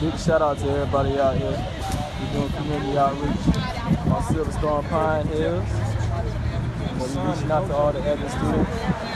Big shout out to everybody out here. We're doing community outreach on Silverstone Pine Hills. We're reaching out to all the Evans students.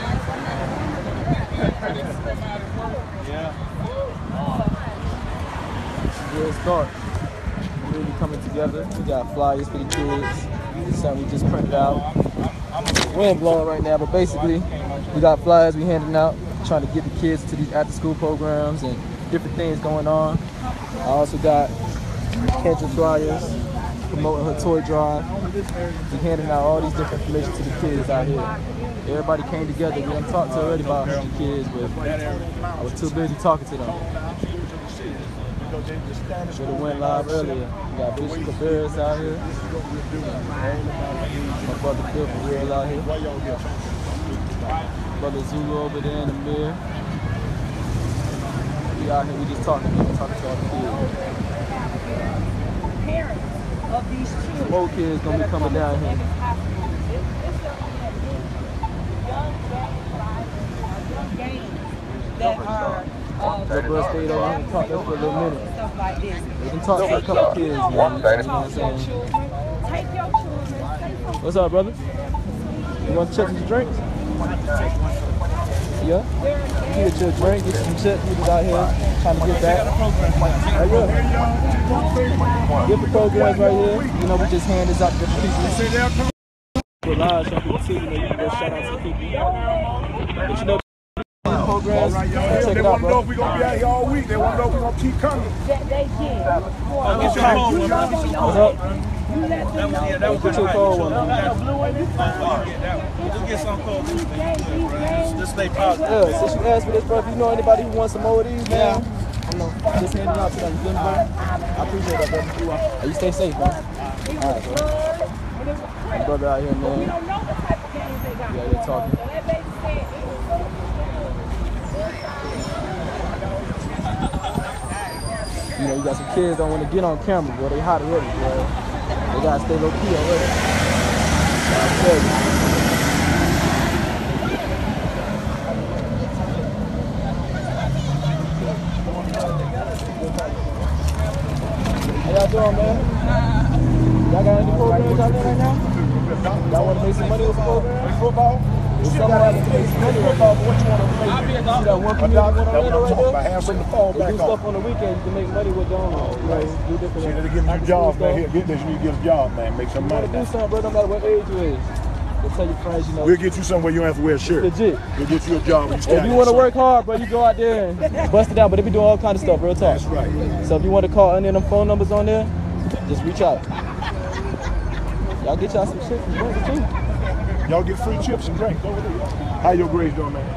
It's a good start. We're really coming together. We got flyers for the kids. It's something we just printed out. Wind blowing right now, but basically we got flyers we handing out, trying to get the kids to these after-school programs and different things going on. I also got Kendra flyers promoting her toy drive. We're handing out all these different information to the kids out here. Everybody came together. We done talked to already about 100 kids, but I was too busy talking to them. Should have went live earlier. We got Bishop Cabarrus out here. My brother Phil for real out here. Brother Zulu over there in the mirror. We out here, we just talking to all the kids. More kids gonna be coming down here. The bus stayed over here and talked to us for a little minute. We can talk to a couple kids, man. You know what I'm saying? What's up, brother? You want chips and drinks? Yeah? You get your drink, get some chips. We just out here trying to get back. Right here. Different programs right here. You know, we just hand this out to different people. We're live, so people see, you know, you can go shout out to people. But you know, programs, check it out, bro. We're going to be out here all week. They want to know we're going to keep coming. What's up? Put your cold one on. Just get some cold. Just stay positive. Yeah, since you asked me this, bro, if you know anybody who wants some more of these, man, you know, just hand it out to them. You feel me, bro? I appreciate that, brother. You stay safe, bro. All right, bro. My brother out here, man. Yeah, you're talking. You know, you got some kids don't want to get on camera, boy. They hot already, bro. They gotta stay low key already. I'll tell you. How y'all doing, man? Y'all got any programs out there right now? Y'all want to make some money with the program? Football? If somebody has to make some money with football, what you want to make? See that one community one right there? They do stuff on the weekend. You can make money with them. Right. Do different things. They give you jobs, man. Here, get this, you get a job, man. Make some money. You want to do something, bro, no matter what age you is. They'll tell your friends, you know. We'll get you somewhere you don't have to wear a shirt. Legit. We'll get you a job. If you want to work hard, bro, you go out there and bust it out. But they be doing all kind of stuff, real talk. That's right. So if you want to call any of them phone numbers on there, just reach out. Y'all get y'all some shit from drinks too. Y'all get free chips and drinks over there. How your grades doing, man?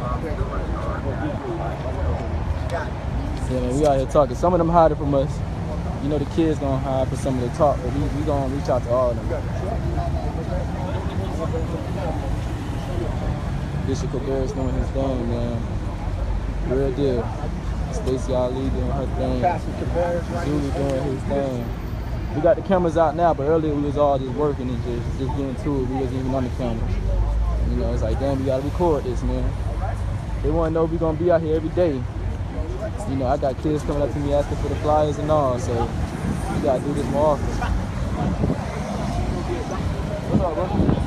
Yeah, man, we out here talking. Some of them hiding from us. You know the kids gonna hide for some of the talk, but we gonna reach out to all of them. Bishop Cabarrus doing his thing, man. Real deal. Stacey Ali doing her thing. Zulu doing his thing. We got the cameras out now, but earlier we was all just working and just getting to it. We wasn't even on the camera. You know, it's like, damn, we gotta record this, man. They wanna know we gonna be out here every day. You know, I got kids coming up to me asking for the flyers and all, so we gotta do this more often. What's up, bro?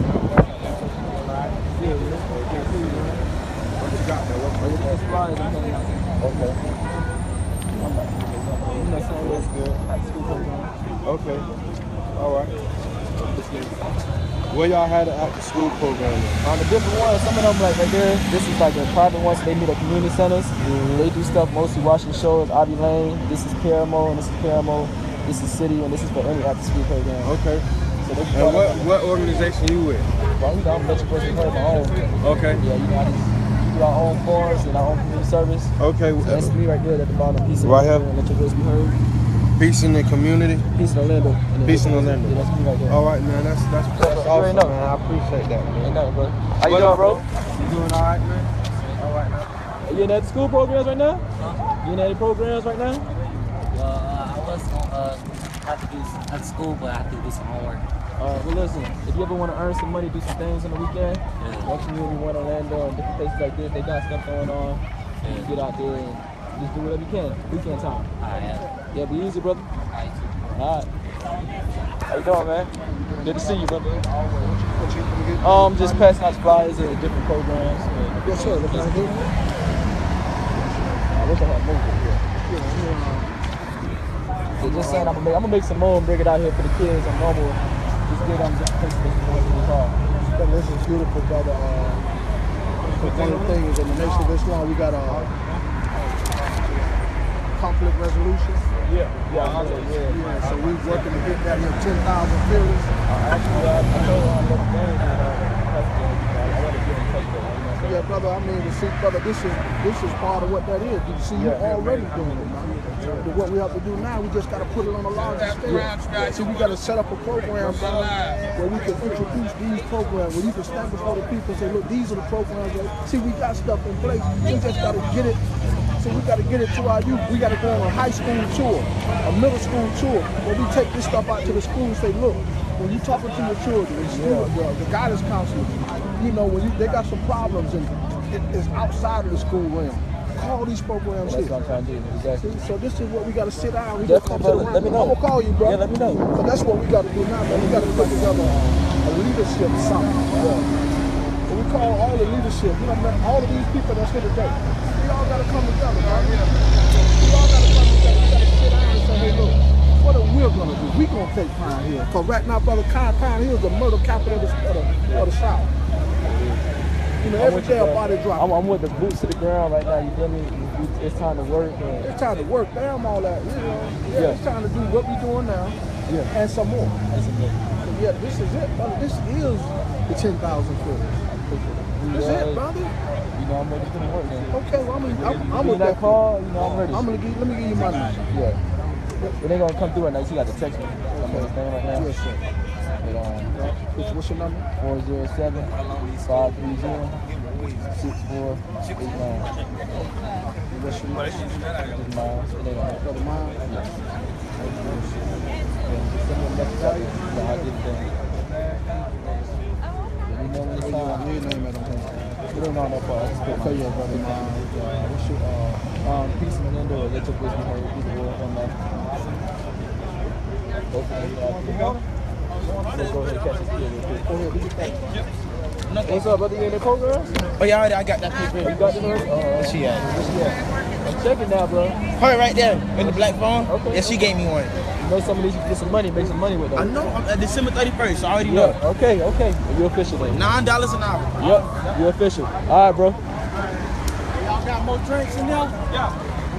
What you got, man? What you got? Flyers and things. Okay. You know, something that's good. School program. Okay. All right. Where y'all had an after-school program? On the different ones, some of them like right there, this is like a private one, so they meet at community centers. They do stuff mostly watching shows, Ivy Lane, this is Paramo, and this is Paramo, this is City, and this is for any after-school program. Okay. So they and what organization you with? Well, we got Metro First Heard my own. Okay. Yeah, you know, we do our own forums and our own community service. Okay. So that's me right there at the bottom. Peace right here. Metro First Be Heard. Peace in the community. Peace in Orlando. Peace in Orlando. Yeah, that's me right there. All right, man. That's awesome, man. I appreciate that, man. Ain't nothing, bro. How you doing, bro? You doing all right, man? All right, man. You in at the school programs right now? You in any programs right now? Well, I was gonna have to do at school, but I have to do some homework. Well, listen. If you ever want to earn some money, do some things on the weekend. One community, one Orlando, and different places like this, they got stuff going on. You get out there and Just do whatever you can. Weekend time. Alright, Yeah, be easy, brother. alright. All right. How you doing, man? Good to see you, brother. Just passing out flyers at different programs. Yes, sir. What can I do? I wish I had more. Yeah, just saying, I'm gonna make some more and bring it out here for the kids on normal. Just get them just place this in the car. This is beautiful, brother. One of the things in the Nation of Islam, we got conflict resolution. Yeah. Yeah, so we working to get that here 10,000 feelers. Actually, I told her I'm looking games and I want to get in touch with her. Yeah, brother, I mean, see, brother, this is part of what that is. You see, you're already doing it, man. But what we have to do now, we just got to put it on a larger scale. See, we got to set up a program, brother, where we can introduce these programs, where you can stand before the people and say, look, these are the programs. See, we got stuff in place. We just got to get it. So we got to get it to our youth. We got to go on a high school tour, a middle school tour, where we take this stuff out to the school and say, look, when you talking to your children, the guidance counselors, you know, when they got some problems and it's outside of the school realm, call these programs That's here. what I'm trying to do. Exactly. See, so this is what we got to sit down. We Definitely, brother. Let me know. I'm gonna call you, bro. Yeah, let me know. So that's what we got to do now, man. We got to put together a leadership summit. So we call all the leadership, you know, man, all of these people that's here today. We all got to come together, man. We all got to come together. We got to sit down and say, hey, look, what are we going to do? We going to take Pine Hill. Because right now, brother, Pine Hill is the murder capital of the South. You know, every day a body dropping. I'm with the boots to the ground right now. You feel me? It's time to work. It's time to work. Damn all that. You know, Yeah. It's time to do what we're doing now. Yeah. And some more. That's a good. Yeah, this is it, brother. This is the 10,000 foot. This is it, brother. You know, I'm ready to put in work, man. Okay, well, I'm with with that call. You know, I'm ready. let me give you my number. Yeah. But they gonna come through right now. You got to text me. I'm on the thing right now. Yes, sir. But, What's your number? 407 530 6489. What's your number? Just mine. It ain't on it. Brother mine? Yeah. Just send me a message out. Yeah, I did it then. Let me know when it's time. Your name at home. It ain't on that part. I just put my Okay, yeah, brother mine. what's your Peace and Lindo or Let Your Voice Be Heard. Either or on that. Both of them. Let's go ahead and catch this kid real quick. Go ahead, do your thing. What's up, brother? You in the program? Oh, yeah, I got that paper. You got it already? Where she at? Where she at? I'm checking now, bro. Her right there in the black phone. Okay. Yeah, she gave me one. You know some of these you can get some money, make some money with them. I know. I'm at December 31st. So I already Yeah, know. okay. You're official then. $9 an hour. Yep, you're official. All right, bro. Y'all got more drinks in there? Yeah.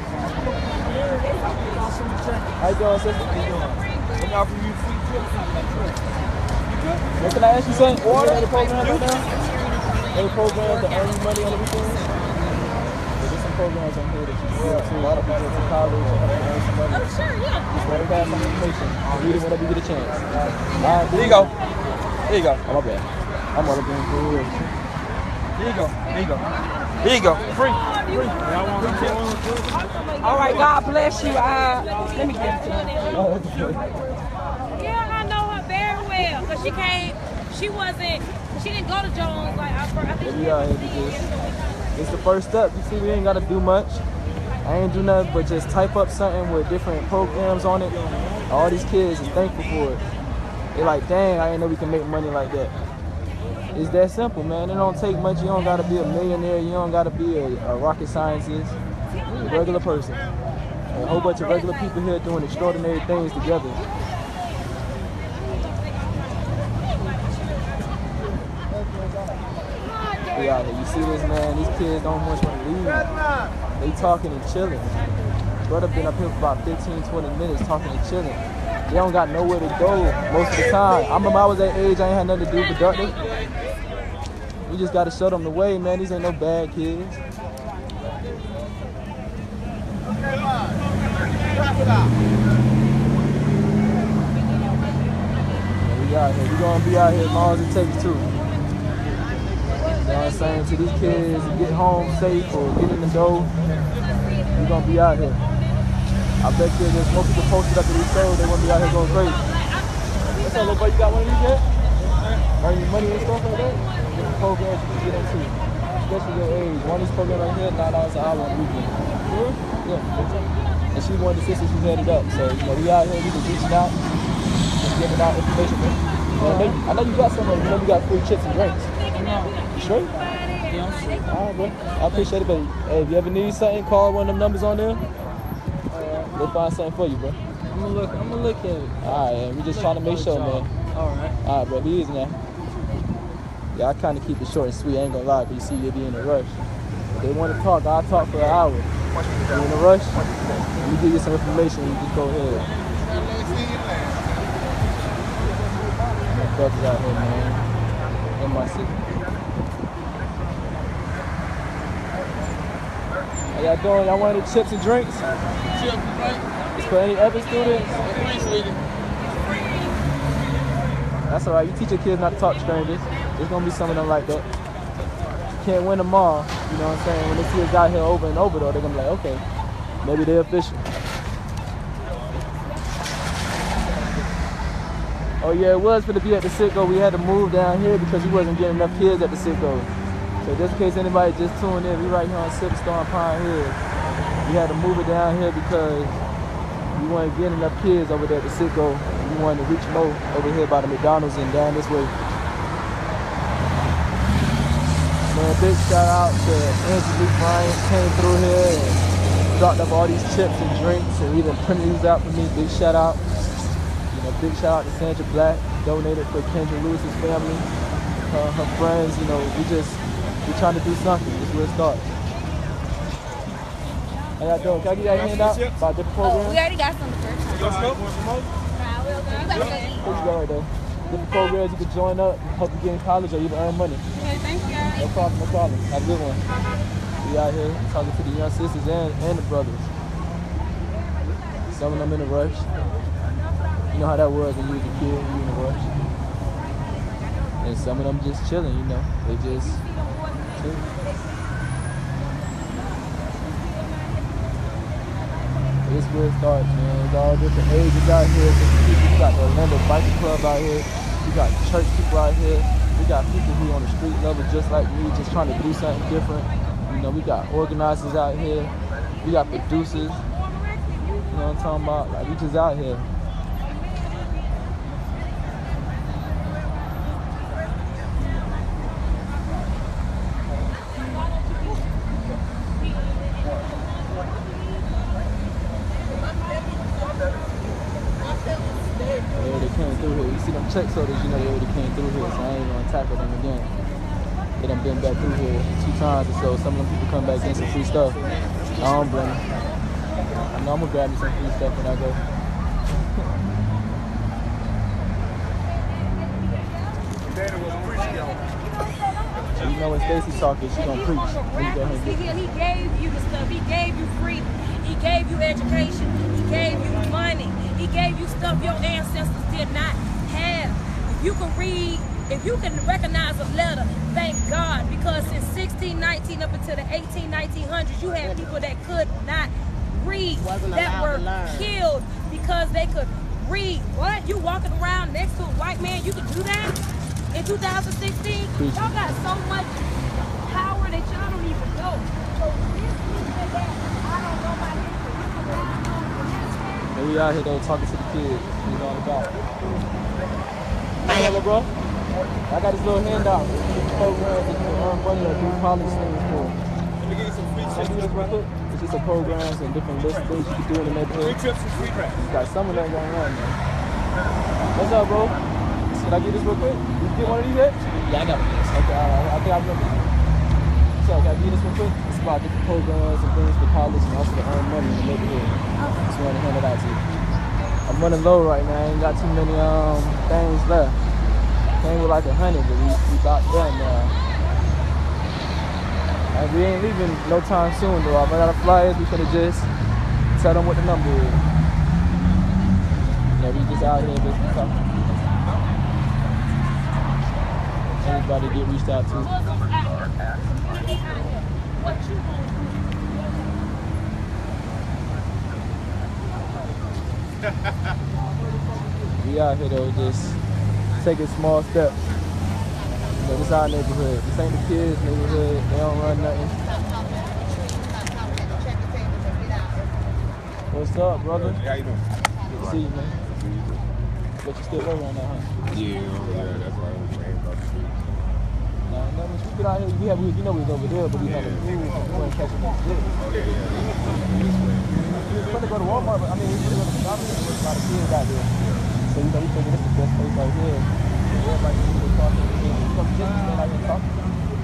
How you doing, sister? Look out for you free trips. What can I ask you something? Water? Any programs right now? Any programs to earn you money on the weekends? There's some programs on here that you can go to. A lot of people to college and have to earn some money. Oh, sure, yeah. Just want to have some information. Read it whenever you get a chance. All right, There you go. There you go. Oh, my bad. I'm on the green for real. There you go. There you go. There you go. Free. Free. Y'all want free tips? All right, God bless you. Let me get it. Yeah, I know her very well because she didn't go to Jones like I think We out here to this. It's the first step. You see, we ain't got to do much. I ain't do nothing but just type up something with different programs on it. All these kids is thankful for it. They're like, dang, I didn't know we can make money like that. It's that simple, man. It don't take much. You don't got to be a millionaire. You don't got to be a rocket scientist. You're a regular person. A whole bunch of regular people here doing extraordinary things together. We out here. You see this, man? These kids don't much want to leave. They talking and chilling. Brother been up here for about 15, 20 minutes talking and chilling. They don't got nowhere to go most of the time. I remember I was that age, I ain't had nothing to do productive. We just got to show them the way, man. These ain't no bad kids. We out here. We gonna be out here as long as it takes to. You know what I'm saying? To these kids get home safe or get in the door, we gonna be out here. I bet you there's more people posted up at these shows, they wanna be out here going crazy. What's up, little boy? You got one of these yet? Earn your money and stuff like that? Different programs you can get into, especially your age. One of these programs right here, $9 an hour on the weekend. Yeah. And she's one of the sisters who headed up. So, you know, we out here, we just reaching out, just giving out information, man. I know you got some of them. You know we got free chips and drinks. You straight? Yeah, I'm straight. All right, bro. I appreciate it, baby. Hey, if you ever need something, call one of them numbers on there. We'll find something for you, bro. I'm gonna look at it. All right, man. We just trying to make sure, man. All right. All right, bro. Be easy now. Yeah, I kind of keep it short and sweet. I ain't gonna lie, but you see, they be in a rush. If they want to talk, I'll talk for an hour. If you're in a rush, let me give you some information. You just go ahead. My brothers out here, man. And my sister. How y'all doing? Y'all want any chips and drinks? Chips and drinks. For any other students? That's all right. You teach your kids not to talk to strangers. There's gonna be some of them like that. You can't win them all. You know what I'm saying? When they see a guy here over and over, though, they're gonna be like, okay, maybe they're official. Oh yeah, it was for to be at the Citgo. We had to move down here because we wasn't getting enough kids at the Citgo. So just in case anybody just tuned in, we right here on Silverstone and Pine Hill. We had to move it down here because we weren't getting enough kids over there at the Citgo. We wanted to reach more over here by the McDonald's and down this way. Man, big shout out to Angie Lee Bryant, came through here and dropped up all these chips and drinks and even printed these out for me. Big shout out. You know, big shout out to Sandra Black, donated for Kendra Lewis's family, her friends. You know, we trying to do something. This is where it starts. How y'all doing? Can I get y'all a handout about different programs? We already got some the first time. You got smoke? What you got right there? Different programs you can join up, help you get in college or even earn money. Okay, thank you. No problem, no problem. Have a good one. We out here talking to the young sisters and the brothers. Some of them in a rush. You know how that was when you was a kid, you in a rush. And some of them just chilling, you know. They just chill. This where it starts, man. There's all different ages out here. We got the Orlando Biker Club out here. We got church people out here. We got people who on the street level just like me, just trying to do something different. You know, we got organizers out here. We got producers. You know what I'm talking about? Like, we just out here. Check soldiers, you know, they already came through here, so I ain't gonna tackle them again. They done been back through here 2 times or so. Some of them people come back getting some free stuff. I don't blame them. I know I'm gonna grab me some free stuff when I go. You know when Stacy talking, she gonna preach. He gave you the stuff. He gave you freedom. He gave you education. He gave you money. He gave you stuff your ancestors did not have. If you can read, if you can recognize a letter, thank God. Because since 1619 up until the 1900s, you had people that could not read, that were killed because they could read. What? You walking around next to a white man, you can do that? In 2016? Y'all got so much power that y'all don't even know. So this is that I don't know my history. And we out here though talking to the kids. You know all about it. Hello, bro. I got this little handout. Programs that you can earn money or do college things for. Let me give you some free chips. It's just a programs and different lists of things you can do in the neighborhood. Free trips and free crap. You got some of that going on, man. What's up, bro? Can I get this real quick? You get one of these yet? Yeah, I got one. Okay, I think I remember. So, can I get this real quick? It's about different programs and things for college and also to earn money in the neighborhood. Just want to hand it out to you. I'm running low right now. I ain't got too many things left. Came with like 100, but we about done now. And we ain't leaving no time soon though. I run out of flyers. We finna just tell them what the number is. You know, we just out here just talking. Everybody get reached out to. We out here though, just taking small steps. You know, this is our neighborhood. This ain't the kids' neighborhood. They don't run nothing. What's up, brother? How you doing? Good to see you, man. But you still working on that, huh? Yeah, that's why I was praying about the street. Nah, no, we get out here. You know we was over there, but we have a move. We weren't catching that shit. We were trying to go to Walmart, but I mean, we were going to McDonald's. There's a lot of kids out there. So, you know, we figured this is the best place right here. Everybody can be talking. You know, just stand out here talking.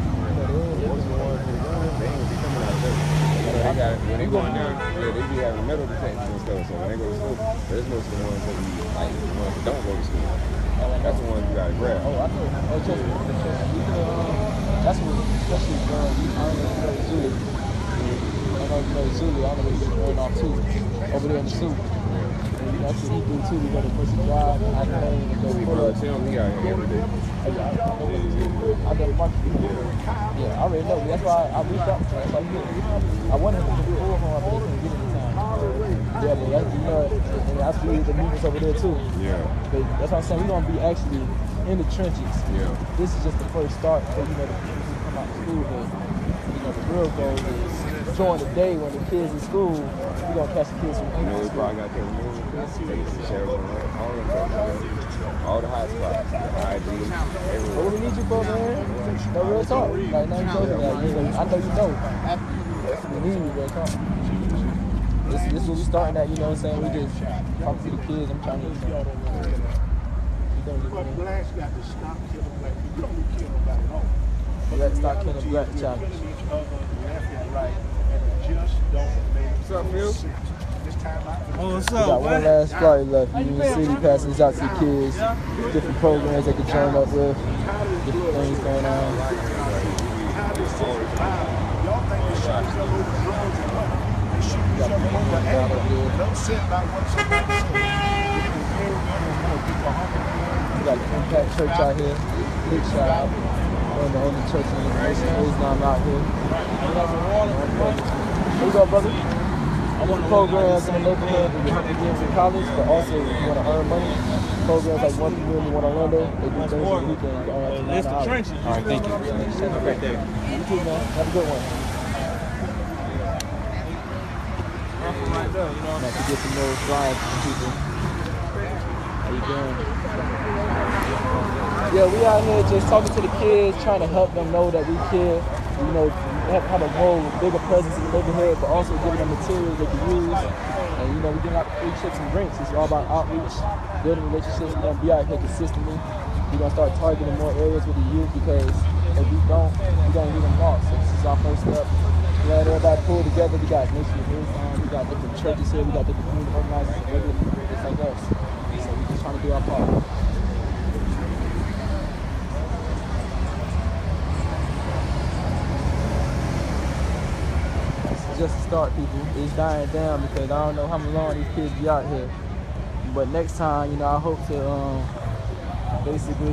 When they going down, they be having metal detectors and stuff. So when they go to school, there's most of the ones that we like, the ones that don't go to school. That's the ones you gotta grab. Oh, I know. Oh, trust me. That's what, especially I don't know if you know Zulu. I don't know if you know Zulu. I don't know what he's going off too. Over there in the suit. That's what he do too. We go to push the drive, I can go pull up. He out here every day. I done market. Yeah, I already know. That's why I reached out to him. I wanted him to do all of them, but he couldn't get it in time. Yeah, but that's, you know, and I see the movements over there too. Yeah. But that's what I'm saying. We're gonna be actually in the trenches. Yeah. This is just the first start for, you know, the people who come out of school. But, you know, the real goal is during the day when the kids in school, we're gonna catch the kids from you know, we probably got that move. All the hot spots, What do we need you for, man? No real talk. Like, now you told me that. I know you know. We need you, real talk. This is what we starting at, you know what I'm saying? We just talk to the kids. I'm trying to get them. But blacks got to stop killing black people. You don't need to kill nobody at all. We got to stop killing black challenge. Left and right, and it just don't make What's up, Phil? sense. Oh, what's We got one last flight left. Union City passing this out to the kids. Different programs they can join up with. Different things going on. Y'all think the shots up over drugs and what? They shoot each other over anger. Don't sit by what somebody says. We got the Impact Church out here. Big shout out. One of the only churches in the nation. Islam out here. Here we go, brother. I want programs in the neighborhood that will help you get into college, but also if you want to earn money, programs like One Room in Orlando, they do things on the weekend. It's the trenches. All right, thank you. Have a great day. You too, man. Have a good one. Right there, you know. Not to get some more flyers from people. How you doing? Yeah, we out here just talking to the kids, trying to help them know that we care. You know, have a more bigger presence in the neighborhood, but also giving them materials they can use. And you know, we get a lot of free chips and drinks. It's all about outreach, building relationships. We're gonna be out here consistently. We're gonna start targeting more areas with the youth because if we don't, we're gonna leave them lost. So this is our first step. Glad everybody pulled together. We got Nation of Islam, we got different churches here, we got different community organizers, regular people just like us. So we're just trying to do our part. Just to start, people. It's dying down because I don't know how long these kids be out here. But next time, you know, I hope to basically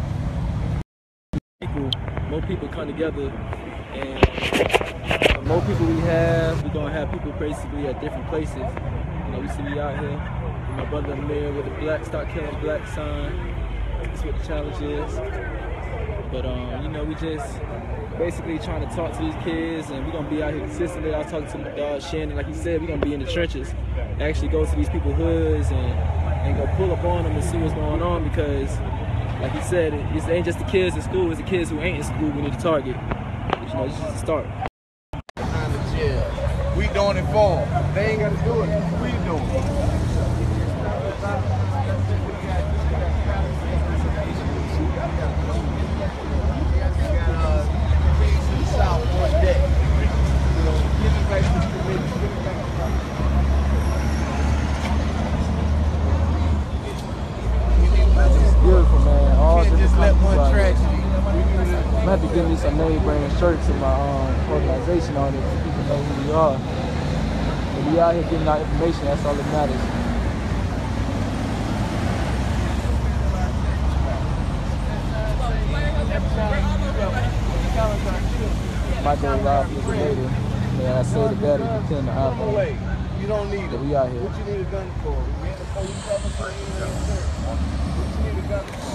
more people come together, and the more people we have, we're gonna have people basically at different places. You know, we see me out here. My brother Amir with the black Stop Killing Black sign. That's what the challenge is. But you know, we just basically trying to talk to these kids, and we're gonna be out here consistently. I was talking to my dog Shannon, like he said, we're gonna be in the trenches, actually go to these people's hoods and go pull up on them and see what's going on, because like he said, it ain't just the kids in school, it's the kids who ain't in school we need to target. But, you know, it's just a start. Behind the jail. We doing it for them. They ain't gotta do it. We doing it. Beautiful, man. All Can't just let one tragedy. I'm gonna have to give me some name brand shirts in my organization on it so people know who we are. But we out here getting our information, that's all that matters. My day live is later. Yeah, I say the better you can the iPhone. You don't need it. We out here. What you need a gun for? We had a police officer in there. What you need a gun for?